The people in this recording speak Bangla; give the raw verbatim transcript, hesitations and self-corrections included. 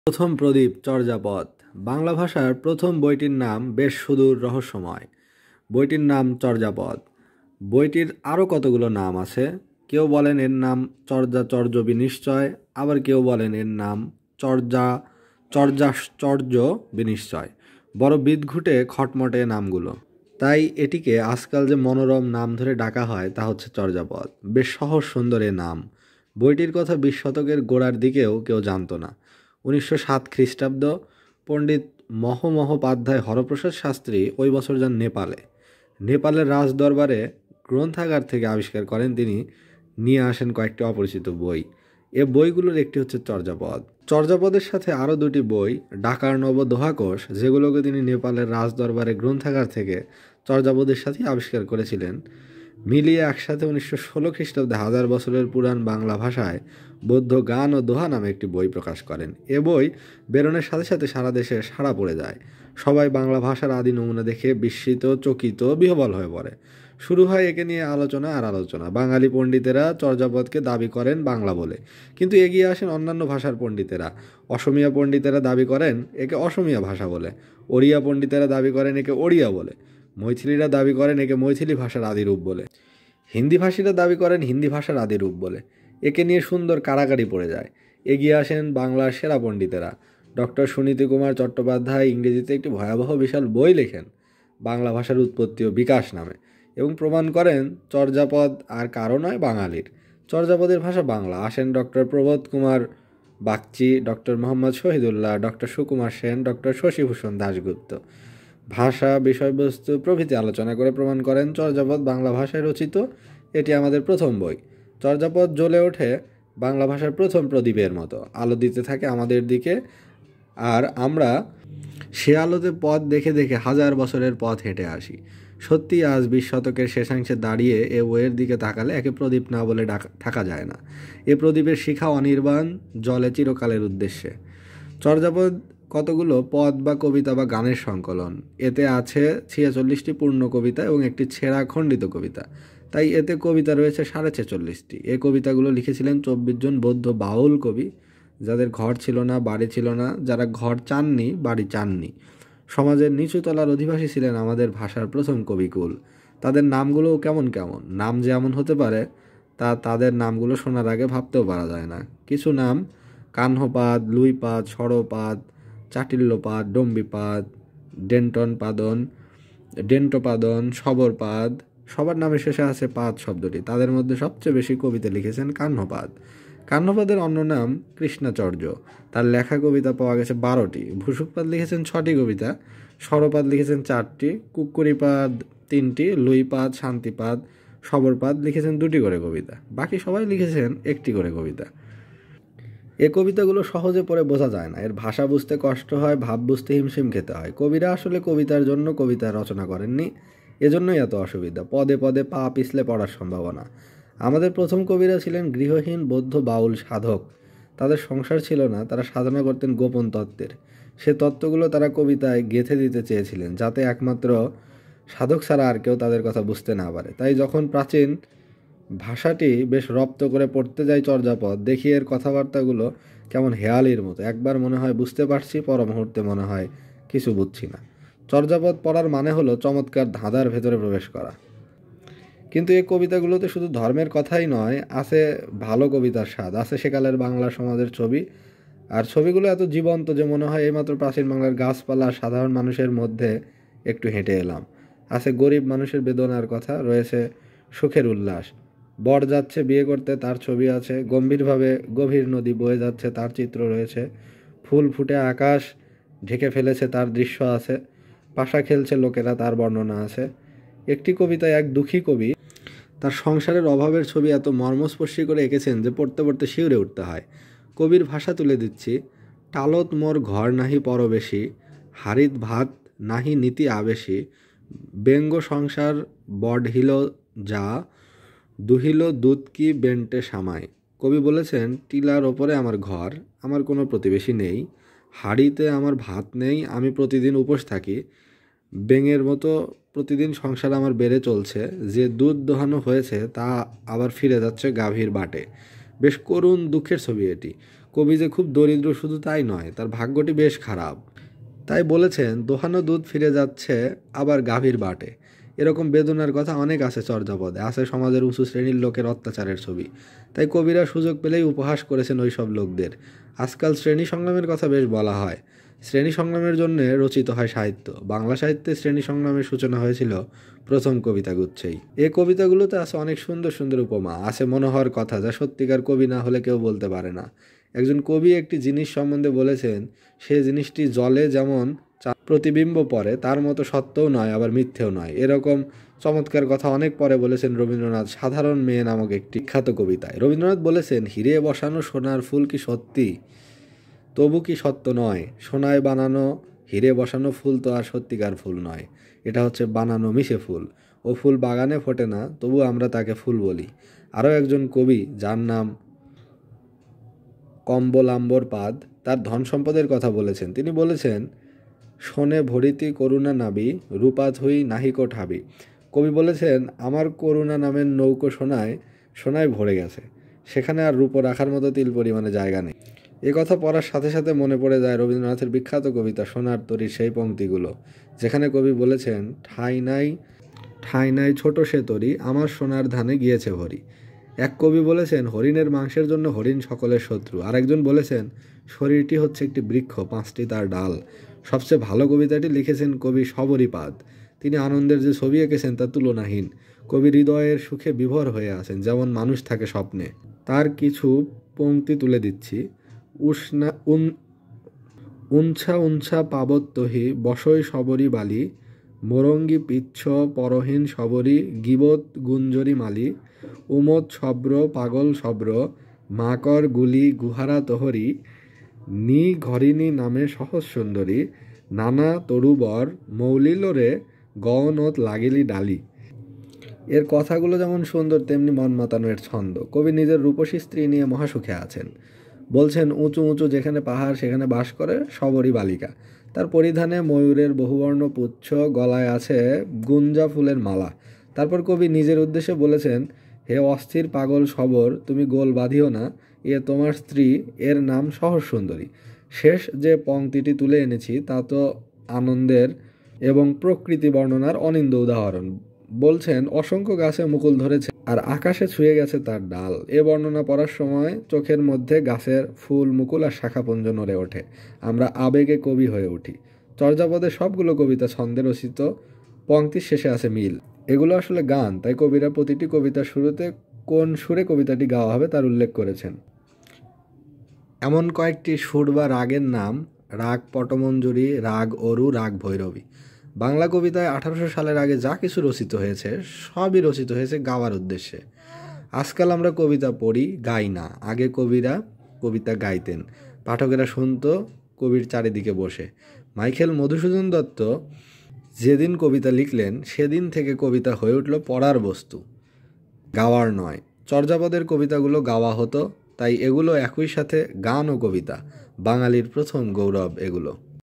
প্রথম প্রদীপ চর্যাপদ। বাংলা ভাষার প্রথম বইটির নাম বেশ সুদূর রহস্যময়। বইটির নাম চর্যাপদ। বইটির আরও কতগুলো নাম আছে। কেউ বলেন এর নাম চর্যাচর্য বিনিশ্চয়, আবার কেউ বলেন এর নাম চর্যা চর্যাশ্চর্য বিনিশ্চয়। বড় বিদঘুটে খটমটে নামগুলো, তাই এটিকে আজকাল যে মনোরম নাম ধরে ডাকা হয় তা হচ্ছে চর্যাপদ। বেশ সহজ সুন্দর এ নাম। বইটির কথা বিশ শতকের গোড়ার দিকেও কেউ জানত না। উনিশশো সাত খ্রিস্টাব্দ পণ্ডিত মহোমহোপাধ্যায় হরপ্রসাদ শাস্ত্রী ওই বছর যান নেপালে। নেপালের রাজ দরবারে গ্রন্থাগার থেকে আবিষ্কার করেন তিনি। নিয়ে আসেন কয়েকটি অপরিচিত বই। এ বইগুলোর একটি হচ্ছে চর্যাপদ। চর্যাপদের সাথে আরও দুটি বই, ডাকার নব দোহাকোষ, যেগুলোকে তিনি নেপালের রাজ দরবারে গ্রন্থাগার থেকে চর্যাপদের সাথে আবিষ্কার করেছিলেন, মিলিয়ে একসাথে উনিশশো ষোলো খ্রিস্টাব্দে হাজার বছরের পুরাণ বাংলা ভাষায় বৌদ্ধ গান ও দোহা নামে একটি বই প্রকাশ করেন। এ বই বেরোনের সাথে সাথে সারা দেশে সাড়া পড়ে যায়। সবাই বাংলা ভাষার আদি নমুনা দেখে বিস্মিত, চকিত, বিহ্বল হয়ে পড়ে। শুরু হয় একে নিয়ে আলোচনা আর আলোচনা। বাঙালি পণ্ডিতেরা চর্যাপদকে দাবি করেন বাংলা বলে, কিন্তু এগিয়ে আসেন অন্যান্য ভাষার পণ্ডিতেরা। অসমিয়া পণ্ডিতেরা দাবি করেন একে অসমিয়া ভাষা বলে, ওড়িয়া পণ্ডিতেরা দাবি করেন একে ওড়িয়া বলে, মৈথিলীরা দাবি করেন একে মৈথিলী ভাষার আদিরূপ বলে, হিন্দি ভাষীরা দাবি করেন হিন্দি ভাষার আদিরূপ বলে। একে নিয়ে সুন্দর কাড়াকাড়ি পড়ে যায়। এগিয়ে আসেন বাংলার সেরা পণ্ডিতেরা। ডক্টর সুনীতি কুমার চট্টোপাধ্যায় ইংরেজিতে একটি ভয়াবহ বিশাল বই লেখেন বাংলা ভাষার উৎপত্তি ও বিকাশ নামে, এবং প্রমাণ করেন চর্যাপদ আর কারো নয়, বাঙালির। চর্যাপদের ভাষা বাংলা। আসেন doctor Prabodh Kumar Bagchi, doctor Mohammad Shahidullah, doctor Sukumar Sen, doctor Shashibhushan Dasgupta. ভাষা, বিষয়বস্তু প্রভৃতি আলোচনা করে প্রমাণ করেন চর্যাপদ বাংলা ভাষায় রচিত। এটি আমাদের প্রথম বই। চর্যাপদ জ্বলে ওঠে বাংলা ভাষার প্রথম প্রদীপের মতো, আলো দিতে থাকে আমাদের দিকে, আর আমরা সে আলোতে পথ দেখে দেখে হাজার বছরের পথ হেঁটে আসি। সত্যি আজ বিশ শতকের শেষাংশে দাঁড়িয়ে এ বইয়ের দিকে তাকালে একে প্রদীপ না বলে থাকা যায় না। এ প্রদীপের শিখা অনির্বাণ, জ্বলে চিরকালের উদ্দেশ্যে। চর্যাপদ কতগুলো পদ বা কবিতা বা গানের সংকলন। এতে আছে ছিয়াচল্লিশটি পূর্ণ কবিতা এবং একটি ছেঁড়া খণ্ডিত কবিতা, তাই এতে কবিতা রয়েছে সাড়ে ছেচল্লিশটি। এই কবিতাগুলো লিখেছিলেন চব্বিশ জন বৌদ্ধ বাউল কবি, যাদের ঘর ছিল না, বাড়ি ছিল না, যারা ঘর চাননি, বাড়ি চাননি। সমাজের নিচু তলার অধিবাসী ছিলেন আমাদের ভাষার প্রথম কবিকুল। তাদের নামগুলোও কেমন কেমন। নাম যে এমন হতে পারে তা তাদের নামগুলো শোনার আগে ভাবতেও পারা যায় না। কিছু নাম কাহ্নপাদ, লুইপাদ, সরপাদ, চাটিল্যপাদ, ডম্বিপাদ, ডেন্টনপাদন, ডেন্টোপাদন, শবরপাদ। সবার নামের শেষে আছে পাদ শব্দটি। তাদের মধ্যে সবচেয়ে বেশি কবিতা লিখেছেন কাহ্নপাদ। কাহ্নপাদের অন্য নাম কৃষ্ণাচর্য। তার লেখা কবিতা পাওয়া গেছে বারোটি। ভূসুকপাদ লিখেছেন ছটি কবিতা, সরপাদ লিখেছেন চারটি, কুক্কুরিপাদ তিনটি, লুইপাদ, শান্তিপাদ, শবরপাদ লিখেছেন দুটি করে কবিতা। বাকি সবাই লিখেছেন একটি করে কবিতা। এ কবিতাগুলো সহজে পড়ে বোঝা যায় না। এর ভাষা বুঝতে কষ্ট হয়, ভাব বুঝতে হিমশিম খেতে হয়। কবিরা আসলে কবিতার জন্য কবিতা রচনা করেননি, এজন্যই এত অসুবিধা। পদে পদে পা পিছলে পড়ার সম্ভাবনা। আমাদের প্রথম কবিরা ছিলেন গৃহহীন বৌদ্ধ বাউল সাধক। তাদের সংসার ছিল না, তারা সাধনা করতেন গোপন তত্ত্বের। সে তত্ত্বগুলো তারা কবিতায় গেঁথে দিতে চেয়েছিলেন, যাতে একমাত্র সাধক ছাড়া আর কেউ তাদের কথা বুঝতে না পারে। তাই যখন প্রাচীন ভাষাটি বেশ রপ্ত করে পড়তে যাই চর্যাপদ, দেখি এর কথাবার্তাগুলো কেমন হেয়ালির মতো। একবার মনে হয় বুঝতে পারছি, পর মুহূর্তে মনে হয় কিছু বুঝছি না। চর্যাপদ পড়ার মানে হলো চমৎকার ধাঁধার ভেতরে প্রবেশ করা। কিন্তু এই কবিতাগুলোতে শুধু ধর্মের কথাই নয়, আছে ভালো কবিতার স্বাদ, আছে সেকালের বাংলা সমাজের ছবি। আর ছবিগুলো এত জীবন্ত যে মনে হয় এইমাত্র প্রাচীন বাংলার গাছপালা, সাধারণ মানুষের মধ্যে একটু হেঁটে এলাম। আছে গরিব মানুষের বেদনার কথা, রয়েছে সুখের উল্লাস। বর যাচ্ছে বিয়ে করতে, তার ছবি আছে। গম্ভীরভাবে গভীর নদী বয়ে যাচ্ছে, তার চিত্র রয়েছে। ফুল ফুটে আকাশ ঢেকে ফেলেছে, তার দৃশ্য আছে। পাশা খেলছে লোকেরা, তার বর্ণনা আছে। একটি কবিতায় এক দুঃখী কবি তার সংসারের অভাবের ছবি এত মর্মস্পর্শী করে এঁকেছেন যে পড়তে পড়তে শিউরে উঠতে হয়। কবির ভাষা তুলে দিচ্ছি। টালত মোর ঘর নাহি পরবেশী, হারিত ভাত নাহি নীতি আবেশী, ব্যঙ্গ সংসার বঢ়িল যা, দুহিল দুধ কি বেন্টে সামাই। কবি বলেছেন, টিলার ওপরে আমার ঘর, আমার কোনো প্রতিবেশী নেই, হাড়িতে আমার ভাত নেই, আমি প্রতিদিন উপোস থাকি, ব্যাঙের মতো প্রতিদিন সংসার আমার বেড়ে চলছে, যে দুধ দোহানো হয়েছে তা আবার ফিরে যাচ্ছে গাভীর বাটে। বেশ করুণ দুঃখের ছবি এটি। কবি যে খুব দরিদ্র শুধু তাই নয়, তার ভাগ্যটি বেশ খারাপ। তাই বলেছেন, দোহানো দুধ ফিরে যাচ্ছে আবার গাভীর বাটে। এরকম বেদনার কথা অনেক আছে চর্যাপদে, আছে সমাজের উঁচু শ্রেণীর লোকের অত্যাচারের ছবি। তাই কবিরা সুযোগ পেলেই উপহাস করেছেন ওই সব লোকদের। আজকাল শ্রেণী সংগ্রামের কথা বেশ বলা হয়। শ্রেণী সংগ্রামের জন্য রচিত হয় সাহিত্য। বাংলা সাহিত্যে শ্রেণী সংগ্রামের সূচনা হয়েছিল প্রথম কবিতাগুচ্ছেই। এই কবিতাগুলোতে আছে অনেক সুন্দর সুন্দর উপমা, আছে মনোহর কথা যা সত্যিকার কবি না হলে কেউ বলতে পারে না। একজন কবি একটি জিনিস সম্বন্ধে বলেছেন, সে জিনিসটি জলে যেমন প্রতিবিম্ব পড়ে তার মতো সত্যও নয় আবার মিথ্যেও নয়। এরকম চমৎকার কথা অনেক পরে বলেছেন রবীন্দ্রনাথ সাধারণ মেয়ে নামক একটি বিখ্যাত কবিতায়। রবীন্দ্রনাথ বলেছেন, হিরে বসানো সোনার ফুল কি সত্যি, তবু কি সত্য নয়? সোনায় বানানো হিরে বসানো ফুল তো আর সত্যিকার ফুল নয়, এটা হচ্ছে বানানো মিশে ফুল। ও ফুল বাগানে ফোটে না, তবু আমরা তাকে ফুল বলি। আরও একজন কবি যার নাম কম্বলাম্বর পাদ, তার ধন সম্পদের কথা বলেছেন। তিনি বলেছেন, শোনে ভরিতি করুণা নাবি, রূপাত হই নাহিকো ঠাবি। কবি বলেছেন, আমার করুণা নামের নৌকো সোনায় সোনায় ভরে গেছে, সেখানে আর রূপো রাখার মতো তিল পরিমাণে জায়গা নেই। এ কথা পড়ার সাথে সাথে মনে পড়ে যায় রবীন্দ্রনাথের বিখ্যাত কবিতা সোনার তরীর সেই পংক্তিগুলো, যেখানে কবি বলেছেন, ঠাই নাই ঠাই নাই ছোট সে তরী, আমার সোনার ধানে গিয়েছে ভরি। এক কবি বলেছেন, হরিণের মাংসের জন্য হরিণ সকলের শত্রু। আরেকজন বলেছেন, শরীরটি হচ্ছে একটি বৃক্ষ, পাঁচটি তার ডাল। সবচেয়ে ভালো কবিতাটি লিখেছেন কবি শবরীপাদ। তিনি আনন্দের যে ছবি এঁকেছেন তা তুলনাহীন। কবি হৃদয়ের সুখে বিভোর হয়ে আছেন, যেমন মানুষ থাকে স্বপ্নে। তার কিছু পংক্তি তুলে দিচ্ছি। উষ্ণা উন উঞ্ছা উঞ্ছা পাবত্তহি বসই সবরি বালি, মোরঙ্গি পিচ্ছ পরহীন সবরি গিবত গুঞ্জরি মালি, উমদ সব্র পাগল সব্র মাকর গুলি গুহারা তোহরি, নি ঘরিনী নামে সহজ সুন্দরী, নানা তরুবর মৌলিলোরে গওনত লাগিলি ডালি। এর কথাগুলো যেমন সুন্দর তেমনি মন মাতানোর ছন্দ। কবি নিজের রূপসী স্ত্রী নিয়ে মহাসুখে আছেন। বলছেন, উঁচু উঁচু যেখানে পাহাড় সেখানে বাস করে সবরী বালিকা। তার পরিধানে ময়ূরের বহুবর্ণ পুচ্ছ, গলায় আছে গুঞ্জা ফুলের মালা। তারপর কবি নিজের উদ্দেশ্যে বলেছেন, হে অস্থির পাগল সবর, তুমি গোল বাঁধিও না, এ তোমার স্ত্রী, এর নাম সহজ সুন্দরী। শেষ যে পংক্তিটি তুলে এনেছি তা তো আনন্দের এবং প্রকৃতি বর্ণনার অনিন্দ উদাহরণ। বলছেন, অসংখ্য গাছে মুকুল ধরেছে আর আকাশে ছুঁয়ে গেছে তার ডাল। এ বর্ণনা পড়ার সময় চোখের মধ্যে গাছের ফুল মুকুল আর শাখাপুঞ্জ নড়ে ওঠে। আমরা আবেগে কবি হয়ে উঠি। চর্যাপদের সবগুলো কবিতা ছন্দে রচিত, পংক্তির শেষে আছে মিল। এগুলো আসলে গান, তাই কবিরা প্রতিটি কবিতার শুরুতে কোন সুরে কবিতাটি গাওয়া হবে তার উল্লেখ করেছেন। এমন কয়েকটি সুর বা রাগের নাম রাগ পটমঞ্জুরি, রাগ অরু, রাগ ভৈরবী। বাংলা কবিতায় আঠারোশো সালের আগে যা কিছু রচিত হয়েছে সবই রচিত হয়েছে গাওয়ার উদ্দেশ্যে। আজকাল আমরা কবিতা পড়ি, গাই না। আগে কবিরা কবিতা গাইতেন, পাঠকেরা শুনত কবির চারিদিকে বসে। মাইকেল মধুসূদন দত্ত যেদিন কবিতা লিখলেন সেদিন থেকে কবিতা হয়ে উঠল পড়ার বস্তু, গাওয়ার নয়। চর্যাপদের কবিতাগুলো গাওয়া হতো, তাই এগুলো একই সাথে গান ও কবিতা। বাঙালির প্রথম গৌরব এগুলো।